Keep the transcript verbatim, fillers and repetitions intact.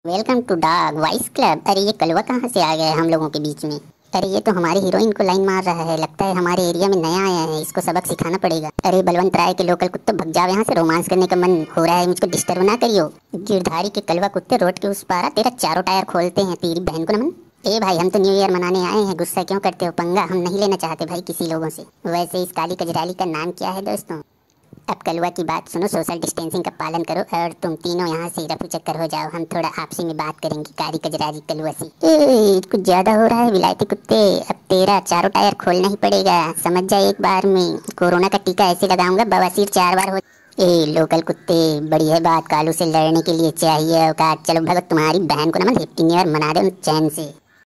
Welcome to dog voice club. अरे ये कलवा कहाँ से आ गया है हम लोगों के बीच में? अरे ये तो हमारी हीरोइन को लाइन मार रहा है, लगता है हमारे एरिया में नया आया है, इसको सबक सिखाना पड़ेगा। अरे बलवंत राय के लोकल कुत्ते भग जाओ यहाँ से, रोमांस करने का मन हो रहा है, मुझको डिस्टर्ब ना करियो। गिरधारी के कलवा कुत्ते रोड के उस पारा तेरा चारों टायर खोलते हैं, तेरी बहन को नमन। ए भाई, हम तो न्यू ईयर मनाने आए हैं, गुस्सा क्यों करते हो? पंगा हम नहीं लेना चाहते भाई किसी लोगों से। वैसे इस काली कजराली का नाम क्या है दोस्तों? अब कलवा की बात सुनो, सोशल डिस्टेंसिंग का पालन करो और तुम तीनों यहाँ से रफू चक्कर हो जाओ। हम थोड़ा आपसी में बात करेंगे कारी कजरारी कलवा से। ए, कुछ ज्यादा हो रहा है विलायती कुत्ते, अब तेरा चारों टायर खोलना ही पड़ेगा, समझ जाए एक बार में। कोरोना का टीका ऐसे लगाऊंगा बवासीर चार बार हो। ए लोकल कुत्ते, बड़ी है बात, कालू से लड़ने के लिए चाहिए औकात। चलो भगत, तुम्हारी बहन को ना मन हैप्पी न्यू ईयर मना दो चैन से।